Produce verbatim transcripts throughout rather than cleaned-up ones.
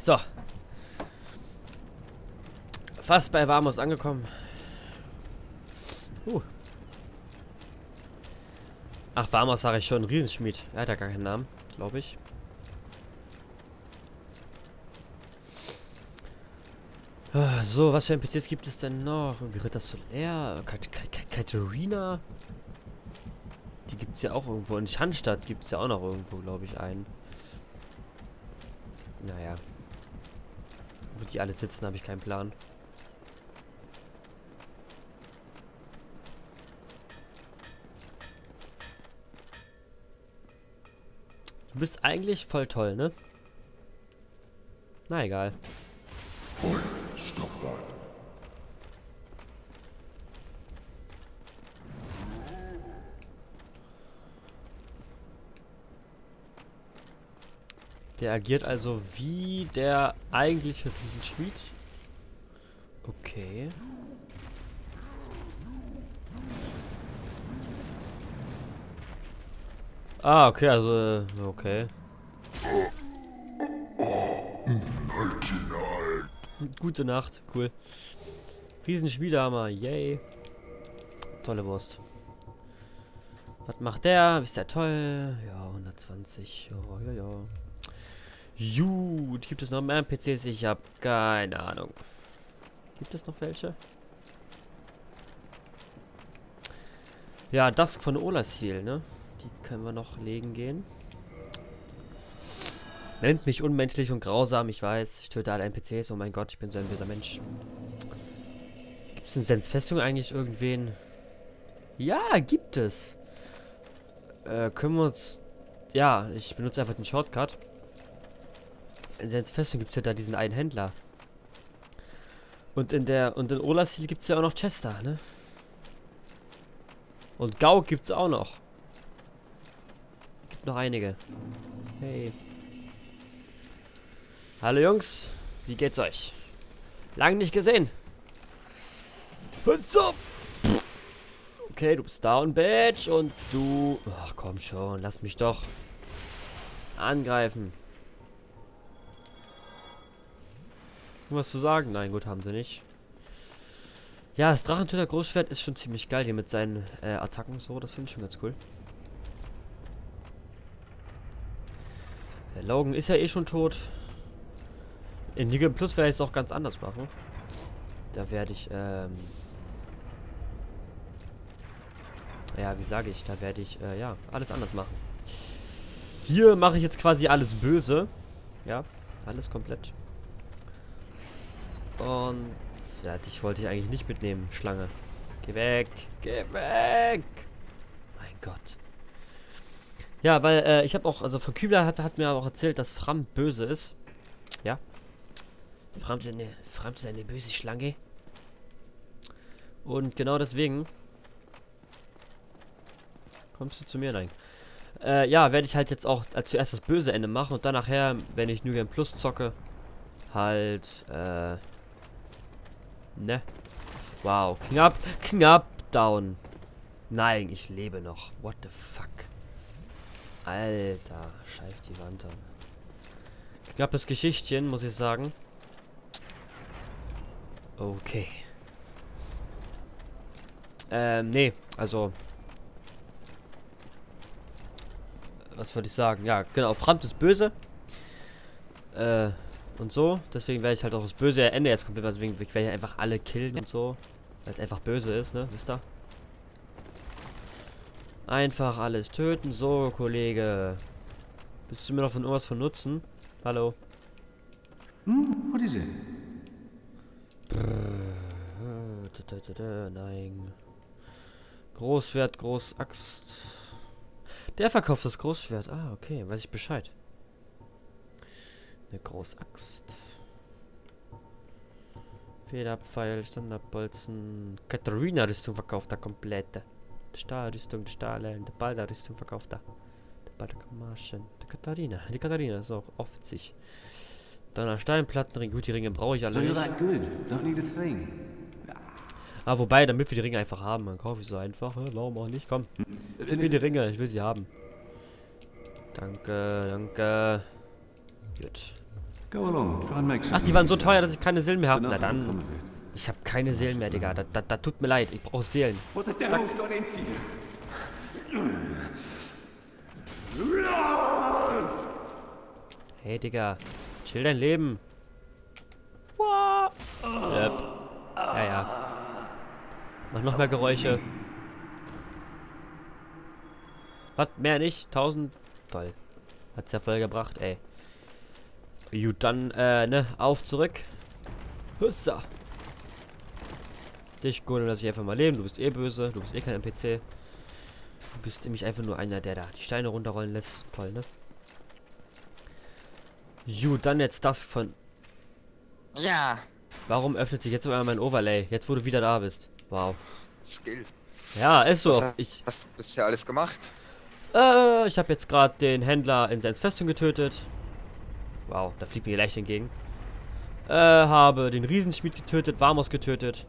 So. Fast bei Vamos angekommen. Uh. Ach, Vamos sage ich schon. Riesenschmied. Er hat ja gar keinen Namen, glaube ich. So, was für N P Cs gibt es denn noch? Irgendwie Ritter Solaire, Katharina. Die gibt es ja auch irgendwo. In Schandstadt gibt es ja auch noch irgendwo, glaube ich, einen. Naja. Wo die alle sitzen, habe ich keinen Plan. Du bist eigentlich voll toll, ne? Na egal. Stop that. Der agiert also wie der eigentliche Riesenschmied. Okay. Ah, okay, also, okay. Gute Nacht, cool. Riesenschmiedehammer, yay. Tolle Wurst. Was macht der? Ist der toll? Ja, hundertzwanzig. Ja, ja, ja. Gut, gibt es noch mehr N P Cs? Ich habe keine Ahnung. Gibt es noch welche? Ja, Dusk von Olassil, ne? Die können wir noch legen gehen. Nennt mich unmenschlich und grausam, ich weiß. Ich töte alle N P Cs, oh mein Gott, ich bin so ein böser Mensch. Gibt es in Sens Festung eigentlich irgendwen? Ja, gibt es. Äh, können wir uns... Ja, ich benutze einfach den Shortcut. In Sens Festung gibt es ja da diesen einen Händler. Und in der... Und in Olassil gibt es ja auch noch Chester, ne? Und Gau gibt es auch noch. Gibt noch einige. Hey. Hallo Jungs, wie geht's euch? Lang nicht gesehen. Was up? Okay, du bist down, Bitch. Und du... Ach komm schon, lass mich doch angreifen. Was zu sagen? Nein, gut, haben sie nicht. Ja, das Drachentöter Großschwert ist schon ziemlich geil hier mit seinen äh, Attacken so. Das finde ich schon ganz cool. Der Logan ist ja eh schon tot. In Nigel Plus werde ich es auch ganz anders machen. Da werde ich, ähm... Ja, wie sage ich? Da werde ich, äh, ja, alles anders machen. Hier mache ich jetzt quasi alles böse. Ja, alles komplett. Und... Ja, dich wollte ich eigentlich nicht mitnehmen, Schlange. Geh weg! Geh weg! Mein Gott. Ja, weil, äh, ich habe auch, also von Kübler hat, hat mir auch erzählt, dass Fram böse ist. Ja. Fram ist eine, Fram ist eine böse Schlange. Und genau deswegen... Kommst du zu mir? Nein. Äh, ja, werde ich halt jetzt auch als zuerst das böse Ende machen und dann nachher, wenn ich New Game Plus zocke, halt, äh... Ne? Wow, knapp, knapp down. Nein, ich lebe noch. What the fuck? Alter, scheiß die Wand an. Knappes Geschichtchen, muss ich sagen. Okay. Ähm, nee, also... Was wollte ich sagen? Ja, genau, Framt ist böse. Äh, und so. Deswegen werde ich halt auch das böse Ende jetzt komplett, deswegen werde ich einfach alle killen und so. Weil es einfach böse ist, ne? Wisst ihr? Einfach alles töten. So, Kollege. Bist du mir noch von irgendwas von Nutzen? Hallo. Hmm, what is it? Nein. Großschwert, Großaxt. Der verkauft das Großschwert. Ah, okay. Weiß ich Bescheid. Eine Großaxt. Federpfeil, Standardbolzen. Katharina-Rüstung verkauft er komplette. Die Stahlrüstung, die Stahle, die Balder-Rüstung verkauft er. Die Balder-Marschen. Die Katharina. Die Katharina ist auch witzig. Dann Steinplattenring. Gut, die Ringe brauche ich alle So you're nicht. that good. Don't need a thing. Ah, wobei, damit wir die Ringe einfach haben, dann kaufe ich so einfach. Hä? Warum auch nicht? Komm. Gib mir die Ringe, ich will sie haben. Danke, danke. Gut. Go along, try and make Ach, die waren so teuer, dass ich keine Seelen mehr habe. Na Enough will come dann. of it. Ich habe keine Seelen mehr, Digga. Da, da, da tut mir leid. Ich brauche Seelen. What the devil's got into you? Hey, Digga. Chill dein Leben. Wow. Yep. Ja, ja. Mach noch mehr Geräusche. Was? Mehr nicht? tausend? Toll. Hat's ja voll gebracht, ey. Gut, dann, äh, ne, auf zurück. Hussa. Dich, Gunnar, lass ich einfach mal leben. Du bist eh böse. Du bist eh kein N P C. Du bist nämlich einfach nur einer, der da die Steine runterrollen lässt. Toll, ne? Gut, dann jetzt das von... Ja. Warum öffnet sich jetzt immer mein Overlay? Jetzt, wo du wieder da bist. Wow. Skill. Ja, ist so. Was Ich, hast du bisher alles gemacht? äh, ich habe jetzt gerade den Händler in seine Festung getötet. Wow, da fliegt mir leicht entgegen. Äh, habe den Riesenschmied getötet, Vamos getötet.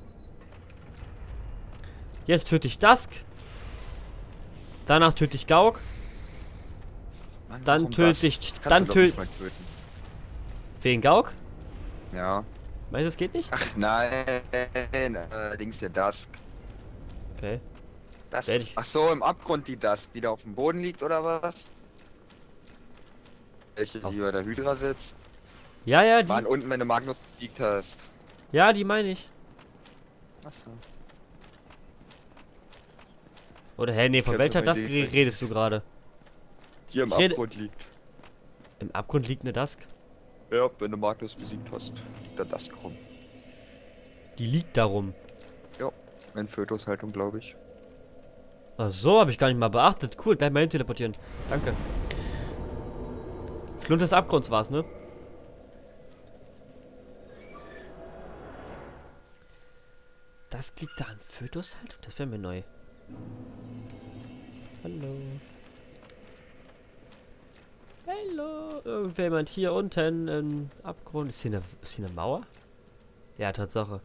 Jetzt töte ich Dusk. Danach töte ich Gauk. Mann, Dann warum töte das? ich... Kannst Dann du doch nicht töte... mal töten. Wegen Gauk? Ja. Meinst du, es geht nicht? Ach nein, allerdings der Dusk. Okay. Das, Werd ich- ach so, im Abgrund die Dusk, die da auf dem Boden liegt, oder was? Welche, Auf- die bei der Hydra sitzt? Ja, ja, die... Waren unten, wenn du Magnus besiegt hast. Ja, die meine ich. Ach so. Oder, hä, nee, von Ich hab welcher so eine Dusk Idee. re- redest du gerade? Die im Ich rede- Abgrund liegt. Im Abgrund liegt eine Dusk. Ja, wenn du Magnus besiegt hast, liegt der Dusk rum. Die liegt darum. In Fötushaltung, glaube ich. Ach so, habe ich gar nicht mal beachtet. Cool, gleich mal hin teleportieren. Danke. Schlund des Abgrunds war's, ne? Das liegt da an Fötushaltung? Das wäre mir neu. Hallo. Hallo. Irgendjemand hier unten im Abgrund. Ist hier eine, ist hier eine Mauer? Ja, Tatsache.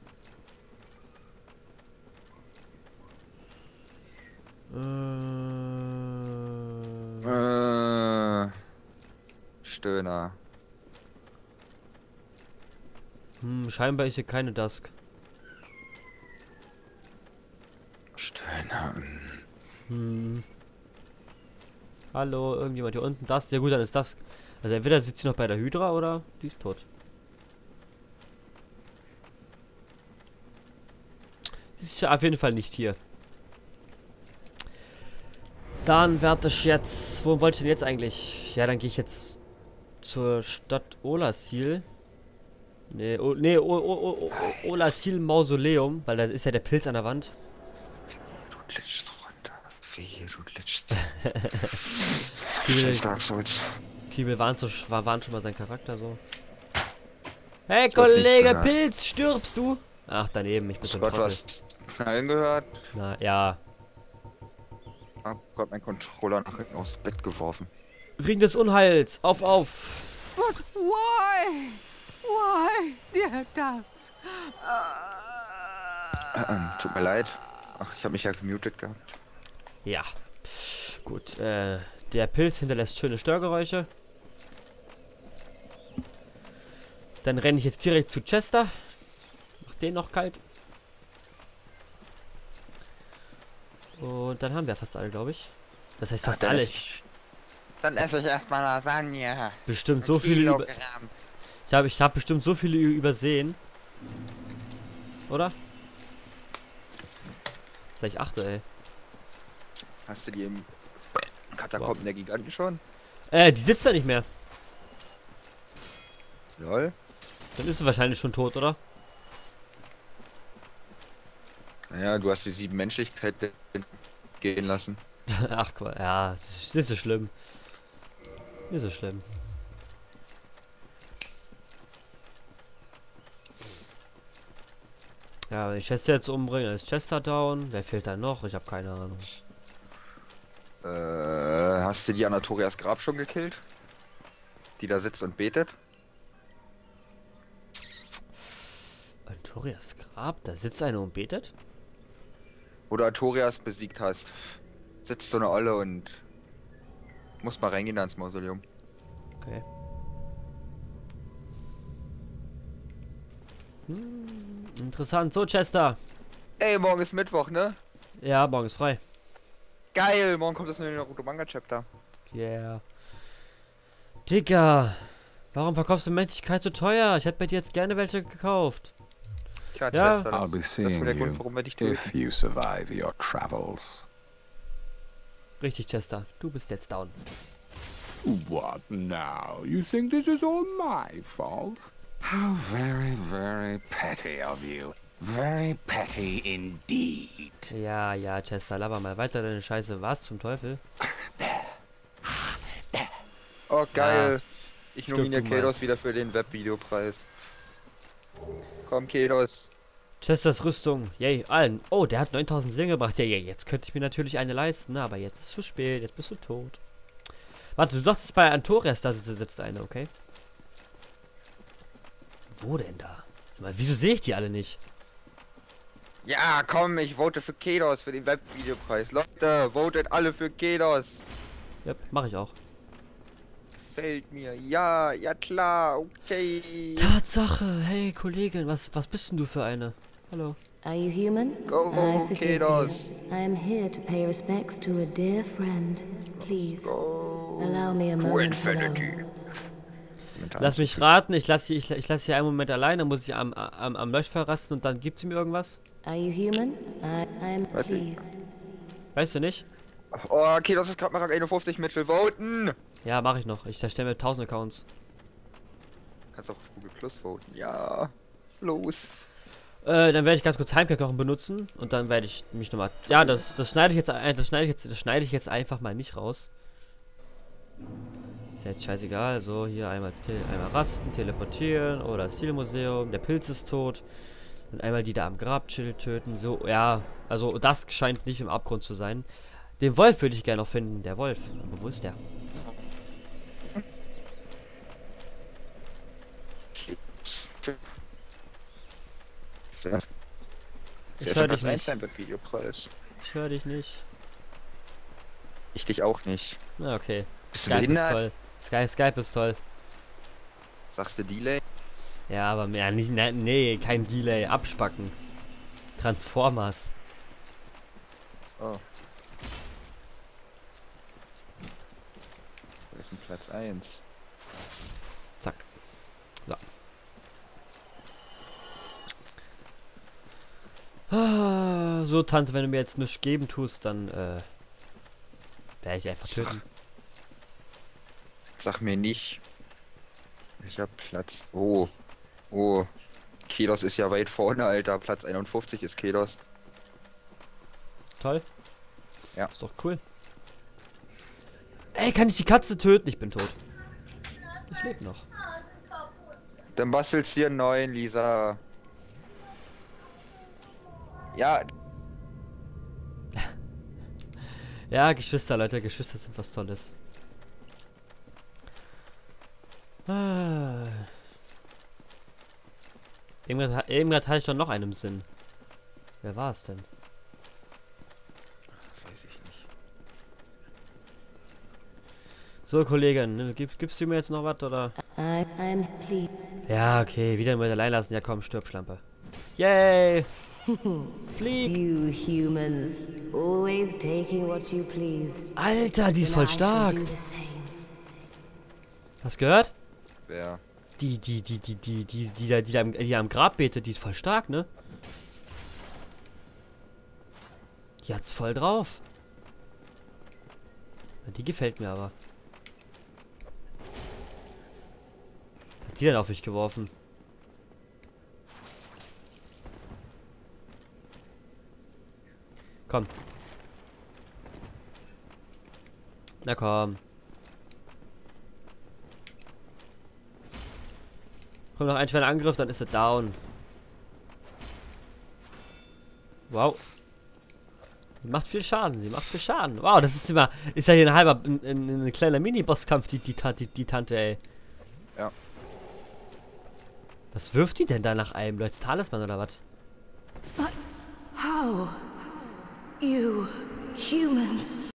Äh, Äh, Stöhner. hm, scheinbar ist hier keine Dusk. Stöhner. Hm. Hallo, irgendjemand hier unten. Das, ja gut, dann ist das. Also entweder sitzt sie noch bei der Hydra oder die ist tot. Sie ist auf jeden Fall nicht hier. Dann werde ich jetzt... Wo wollte ich denn jetzt eigentlich? Ja, dann gehe ich jetzt zur Stadt Olassil. Nee, o, nee, o, o, o, o, Olassil Mausoleum, weil da ist ja der Pilz an der Wand. Du glitschst runter. Wie, du glitschst. Kiebel, Scheiß Dark Souls. Kiebel warnt, so, war, warnt schon mal sein Charakter so. Hey Du hast nichts Kollege gehört. Pilz, stirbst du? Ach, daneben, ich bin so ein Gott, Trottel. was knallen gehört? Na, ja. Hab grad mein Controller nach hinten aufs Bett geworfen. Ring des Unheils, auf, auf. But why? Why, dear Dusk? Äh, ähm, tut mir leid. Ach, ich habe mich ja gemutet gehabt. Ja. Gut, äh, der Pilz hinterlässt schöne Störgeräusche. Dann renne ich jetzt direkt zu Chester. Mach den noch kalt. Und dann haben wir fast alle, glaube ich. Das heißt fast Ja, dann alle. esse ich- Dann esse ich erstmal Lasagne. Bestimmt so viele über Kilogramm. Ich habe ich hab bestimmt so viele ü- übersehen. Oder? Sag ich achte, ey. Hast du die im Katakomben der Giganten schon? Äh, die sitzt da nicht mehr. Lol. Dann ist sie wahrscheinlich schon tot, oder? Naja, du hast die sieben Menschlichkeit gehen lassen. Ach, Qua- ja, das ist nicht so schlimm. Nicht so schlimm. Ja, wenn ich Chester jetzt umbringe, dann ist Chester down. Wer fehlt da noch? Ich habe keine Ahnung. Äh, hast du die Anatorias Grab schon gekillt? Die da sitzt und betet? Antorias Grab? Da sitzt einer und betet? Wo du Artorias besiegt hast. Sitzt so eine Olle und muss mal reingehen da ins Mausoleum. Okay. Hm, interessant. So, Chester. Ey, morgen ist Mittwoch, ne? Ja, morgen ist frei. Geil, morgen kommt das neue Naruto Manga Chapter. Yeah. Digga. Warum verkaufst du Menschlichkeit so teuer? Ich hätte bei dir jetzt gerne welche gekauft. Tja, Ja. Chester, I'll das, be das ist wohl seeing der Grund, you warum wir dich if töten. you survive your travels. Richtig, Chester. Du bist jetzt down. What now? You think this is all my fault? How very, very petty of you. Very petty indeed. Ja, ja, Chester, laber mal weiter deine Scheiße. Was zum Teufel? Oh, geil. Ja, ich stirb nominiere du mal. Kedos wieder für den Webvideopreis. Komm, Kedos. Chesters Rüstung. Yay, allen. Oh, der hat neuntausend Seelen gebracht. Ja, ja, jetzt könnte ich mir natürlich eine leisten, ne? Aber jetzt ist es zu spät. Jetzt bist du tot. Warte, du dachtest bei Antorias, da sitzt, sitzt eine, okay? Wo denn da? Sag mal, wieso sehe ich die alle nicht? Ja, komm, ich vote für Kedos für den Webvideopreis. Leute, votet alle für Kedos. Ja, mach ich auch. Gefällt mir. Ja, ja klar, okay. Tatsache. Hey, Kollegin, was, was bist denn du für eine? Hallo. Are you human? Go, I forgive Kedos. you. I am here to pay respects to a dear friend. Please, allow me a To moment alone. Infinity. Lass mich raten, ich lasse sie, ich, ich lass sie einen Moment allein, dann muss ich am, am, am Löschfall rasten und dann gibt sie mir irgendwas? Are you human? I, I am Weiß nicht. pleased. Weißt du nicht? Oh, Kedos ist gerade mal Rang einundfünfzig, Mitchell. Voten! Ja, mache ich noch. Ich erstelle mir tausend Accounts. Kannst auch auf Google Plus voten. Ja. Los. Äh, dann werde ich ganz kurz Heimkehrkochen benutzen und dann werde ich mich nochmal. Ja, das, das schneide ich jetzt ein- das schneide ich jetzt, das schneide ich jetzt einfach mal nicht raus. Ist ja jetzt scheißegal. So, hier einmal, te- einmal rasten, teleportieren oder das Zielmuseum, der Pilz ist tot. Und einmal die da am Grabschild töten. So, ja, also das scheint nicht im Abgrund zu sein. Den Wolf würde ich gerne noch finden, der Wolf. Aber wo ist der? Ich höre dich nicht. Webvideopreis. Ich höre dich nicht. Ich dich auch nicht. Na, okay. Bist du Skype ist behindert? toll. Sky, Skype ist toll. Sagst du Delay? Ja, aber mehr nicht. Ne, nee, kein Delay. Abspacken. Transformers. Oh. Wer ist denn Platz eins? Zack. So. Ah, so, Tante, wenn du mir jetzt nichts geben tust, dann, äh, werde ich einfach töten. Sag mir nicht. Ich hab Platz. Oh. Oh. Kedos ist ja weit vorne, Alter. Platz einundfünfzig ist Kedos. Toll. Ja. Ist doch cool. Ey, kann ich die Katze töten? Ich bin tot. Ich lebe noch. Dann bastelst hier einen neuen, Lisa. Ja, Ja, Geschwister, Leute. Geschwister sind was Tolles. Ah. Irgendwann, ha- irgendwann hatte ich doch noch einen im Sinn. Wer war es denn? weiß ich nicht. So, Kollegin, ne, gib, gibst du mir jetzt noch was, oder? I am pleased. Ja, okay, wieder mit allein lassen. Ja, komm, stirb, Schlampe. Yay! Flieg! You humans, always taking what you please. Alter, die ist Then voll I stark. shall do the same. Hast gehört? Wer? Die, die, die, die, die, die, die, da- die, da am- die am Grab betet, die ist voll stark, ne? Die hat's voll drauf. Ja, die gefällt mir aber. Was hat die denn auf mich geworfen? Komm. Na komm. Kommt noch ein schwerer Angriff, dann ist er down. Wow. Sie macht viel Schaden, sie macht viel Schaden. Wow, das ist immer, ist ja hier ein halber, ein, ein, ein kleiner Mini-Bosskampf, die, die, Ta- die, die Tante, ey. Ja. Was wirft die denn da nach einem, Leute? Talisman oder was? How? You humans